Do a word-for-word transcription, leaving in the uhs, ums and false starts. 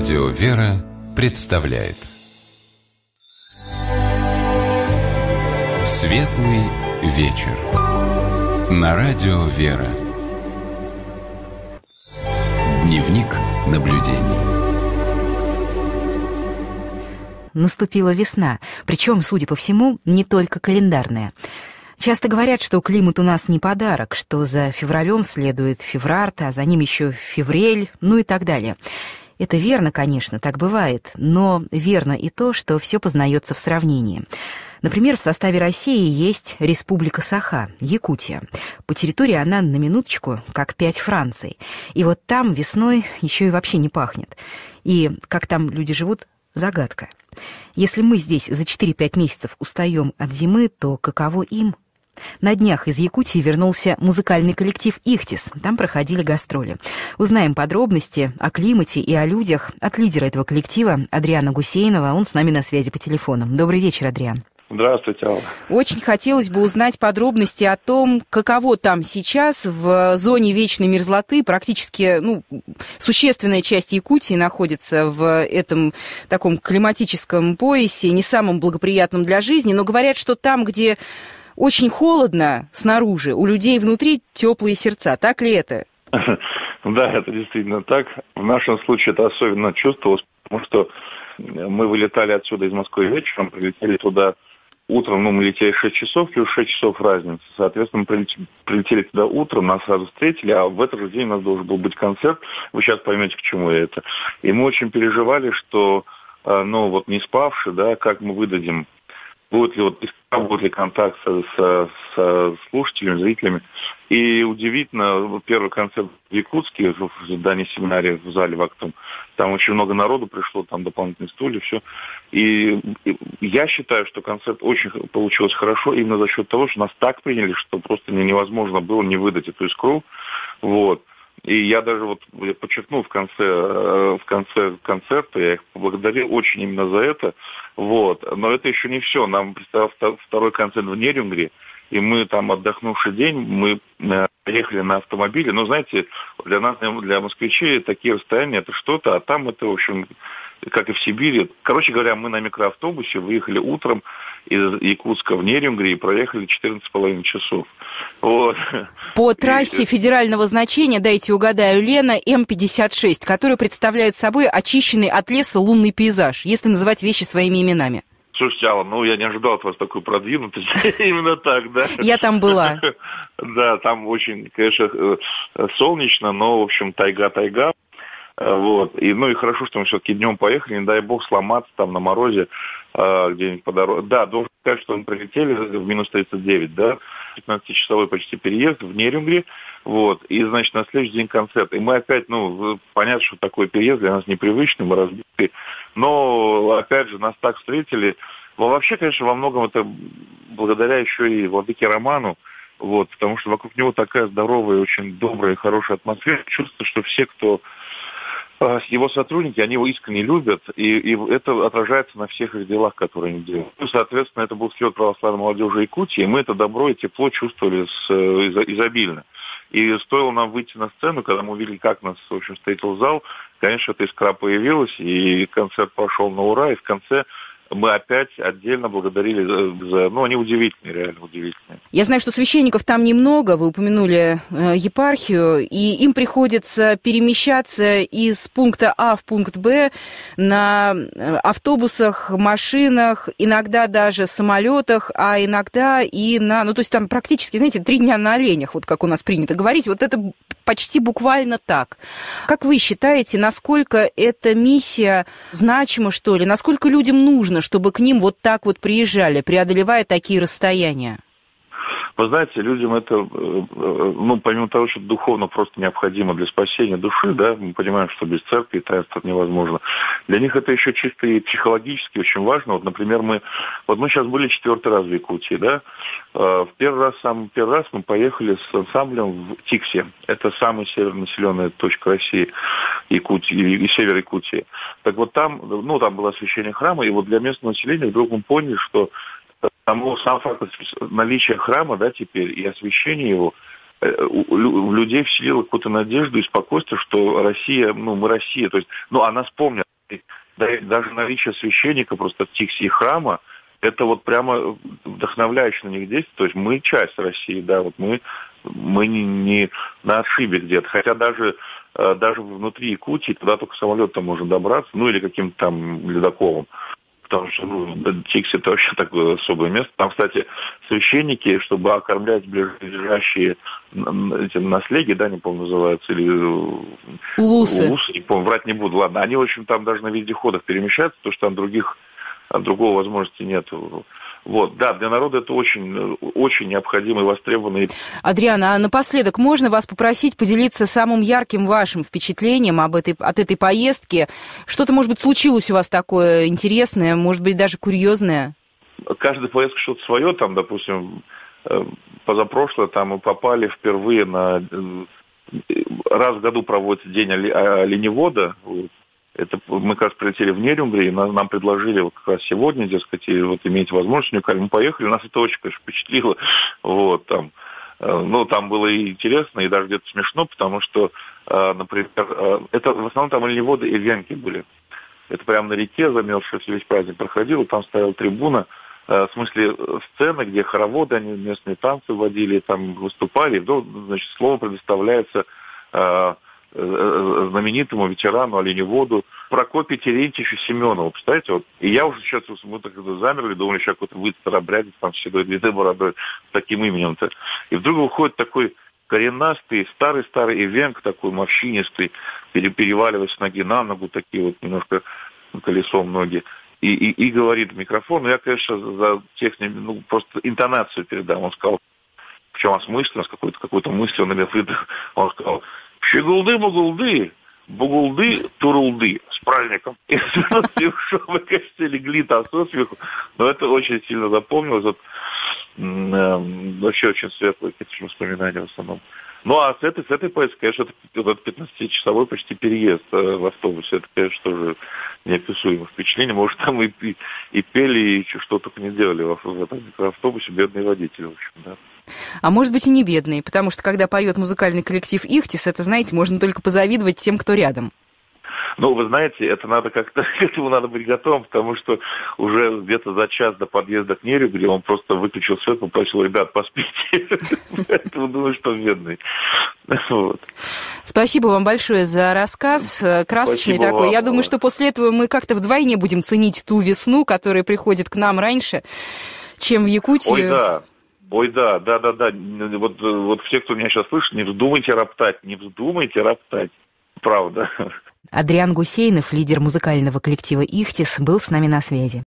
Радио «Вера» представляет Светлый вечер на Радио «Вера». Дневник наблюдений. Наступила весна, причем, судя по всему, не только календарная. Часто говорят, что климат у нас не подарок, что за февралем следует феврарт, а за ним еще феврель, ну и так далее. Это верно, конечно, так бывает, но верно и то, что все познается в сравнении. Например, в составе России есть Республика Саха, Якутия. По территории она, на минуточку, как пять Франций. И вот там весной еще и вообще не пахнет. И как там люди живут – загадка. Если мы здесь за четыре-пять месяцев устаем от зимы, то каково им? На днях из Якутии вернулся музыкальный коллектив «Ихтис». Там проходили гастроли. Узнаем подробности о климате и о людях от лидера этого коллектива Адриана Гусейнова. Он с нами на связи по телефону. Добрый вечер, Адриан. Здравствуйте, Алла. Очень хотелось бы узнать подробности о том, каково там сейчас в зоне вечной мерзлоты. Практически, ну, существенная часть Якутии находится в этом таком климатическом поясе, не самом благоприятном для жизни, но говорят, что там, где очень холодно снаружи, у людей внутри теплые сердца. Так ли это? Да, это действительно так. В нашем случае это особенно чувствовалось, потому что мы вылетали отсюда из Москвы вечером, прилетели туда утром, ну, мы летели шесть часов, плюс шесть часов разницы. Соответственно, мы прилетели туда утром, нас сразу встретили, а в этот же день у нас должен был быть концерт. Вы сейчас поймете, к чему я это. И мы очень переживали, что, ну, вот не спавши, да, как мы выдадим, будет ли, вот, будет ли контакт со, со, со слушателями, зрителями. И удивительно, первый концерт в Якутске, в здании семинарии, в зале в Актум, там очень много народу пришло, там дополнительные стулья, все. И, и я считаю, что концерт очень получился хорошо именно за счет того, что нас так приняли, что просто невозможно было не выдать эту искру. Вот. И я даже вот я подчеркнул в конце, в конце концерта, я их поблагодарил очень именно за это. Вот. Но это еще не все. Нам предстоял второй концерт в Нерюнгри, и мы там, отдохнувший день, мы поехали на автомобиле. Но, знаете, для нас, для москвичей, такие расстояния, это что-то, а там это, в общем, как и в Сибири. Короче говоря, мы на микроавтобусе выехали утром из Якутска в Нерюнгри и проехали четырнадцать с половиной часов. Вот. По трассе и... федерального значения, дайте угадаю, Лена, эм пятьдесят шесть, которая представляет собой очищенный от леса лунный пейзаж, если называть вещи своими именами. Слушайте, Алла, ну я не ожидал от вас такой продвинутости. Именно так, да? Я там была. Да, там очень, конечно, солнечно, но, в общем, тайга-тайга. Вот. И, ну и хорошо, что мы все-таки днем поехали, не дай бог сломаться там на морозе а, где-нибудь по дороге. Да, должен сказать, что мы прилетели в минус тридцать девять, да, пятнадцатичасовой почти переезд в Нерюнгри, вот, и, значит, на следующий день концерт. И мы опять, ну, понятно, что такой переезд для нас непривычный, мы разбиты, но, опять же, нас так встретили. Но вообще, конечно, во многом это благодаря еще и владыке Роману, вот, потому что вокруг него такая здоровая, очень добрая и хорошая атмосфера. Чувствую, что все, кто его сотрудники, они его искренне любят, и, и это отражается на всех их делах, которые они делают. Ну, соответственно, это был слет православной молодежи Якутии, и мы это добро и тепло чувствовали с, изобильно. И стоило нам выйти на сцену, когда мы увидели, как нас, в общем, встретил зал, конечно, эта искра появилась, и концерт прошел на ура, и в конце мы опять отдельно благодарили за, за... Ну, они удивительные, реально удивительные. Я знаю, что священников там немного, вы упомянули э, епархию, и им приходится перемещаться из пункта А в пункт Б на автобусах, машинах, иногда даже самолетах, а иногда и на... Ну, то есть там практически, знаете, три дня на оленях, вот как у нас принято говорить. Вот это почти буквально так. Как вы считаете, насколько эта миссия значима, что ли? Насколько людям нужно, чтобы к ним вот так вот приезжали, преодолевая такие расстояния? Вы знаете, людям это, ну, помимо того, что духовно просто необходимо для спасения души, да, мы понимаем, что без церкви и таинства это невозможно. Для них это еще чисто и психологически очень важно. Вот, например, мы, вот мы сейчас были четвертый раз в Якутии, да, в первый раз, сам первый раз мы поехали с ансамблем в Тиксе. Это самая северонаселенная точка России, Якутии, и север Якутии. Так вот там, ну, там было освящение храма, и вот для местного населения вдруг мы поняли, что Само, сам факт наличия храма, да, теперь, и освящения его, у людей вселило какую-то надежду и спокойствие, что Россия, ну, мы Россия. То есть, ну, она вспомнила, даже наличие священника просто в Тикси храма, это вот прямо вдохновляющее на них действие. То есть мы часть России, да, вот мы, мы не, не на отшибе где-то. Хотя даже, даже внутри Якутии туда только самолетом можно добраться, ну или каким-то там ледоколом. Потому что ну, Тикси это вообще такое особое место. Там, кстати, священники, чтобы окормлять ближайшие эти наслеги, да, не помню, называются, или улусы. улусы, не помню, врать не буду, ладно. Они, в общем, там даже на вездеходах перемещаются, потому что там других, другого возможности нет. Вот, да, для народа это очень, очень необходимый, востребованный. Адриан, а напоследок можно вас попросить поделиться самым ярким вашим впечатлением об этой, от этой поездки? Что-то, может быть, случилось у вас такое интересное, может быть, даже курьезное? Каждая поездка что-то свое, там, допустим, позапрошлое, там мы попали впервые на... Раз в году проводится день оленевода. Это мы как раз прилетели в Нерюнгри, и нам, нам предложили вот как раз сегодня, дескать, и вот иметь возможность, мы поехали, нас это очень, конечно, впечатлило. Вот, там, ну, там было и интересно, и даже где-то смешно, потому что, например, это в основном там оленеводы и венки были. Это прямо на реке, замерзшая, весь праздник проходил, там стояла трибуна, в смысле сцена, где хороводы, они местные танцы водили, там выступали, и вдруг, значит, слово предоставляется знаменитому ветерану оленеводу Прокопию Терентьевичу Семенову, представляете, вот, и я уже сейчас, мы так замерли, думали, сейчас какой-то выйдет старобрядец, там, с седой длинной бородой, с таким именем-то, и вдруг выходит такой коренастый, старый-старый эвенк, такой морщинистый, переваливаясь с ноги на ногу, такие вот немножко колесом ноги, и, и, и говорит в микрофон, ну, я, конечно, за технику, ну, просто интонацию передам, он сказал, причем осмысленно, с какой-то, какой-то мыслью он имел в виду, он сказал: «Щегулды-могулды, бугулды, турулды». С праздником. И все ушел, мы, конечно, легли там со смеху. Но это очень сильно запомнилось. Вот, вообще очень светлые какие-то воспоминания в основном. Ну, а с этой, с этой поездки, конечно, это пятнадцатичасовой почти переезд в автобусе. Это, конечно, тоже неописуемое впечатление. Может, там и, и, и пели, и что только не делали в, в этом автобусе бедные водители, в общем, да. А может быть и не бедные, потому что когда поет музыкальный коллектив «Ихтис», это, знаете, можно только позавидовать тем, кто рядом. Ну, вы знаете, это надо как-то, к этому надо быть готовым, потому что уже где-то за час до подъезда к Нерю, где он просто выключил свет, попросил: ребят, поспите. Поэтому думаю, что бедный. Спасибо вам большое за рассказ, красочный такой. Я думаю, что после этого мы как-то вдвойне будем ценить ту весну, которая приходит к нам раньше, чем в Якутию. Ой, да. Ой, да, да, да, да. Вот, вот все, кто меня сейчас слышит, не вздумайте роптать, не вздумайте роптать. Правда. Адриан Гусейнов, лидер музыкального коллектива «Ихтис», был с нами на связи.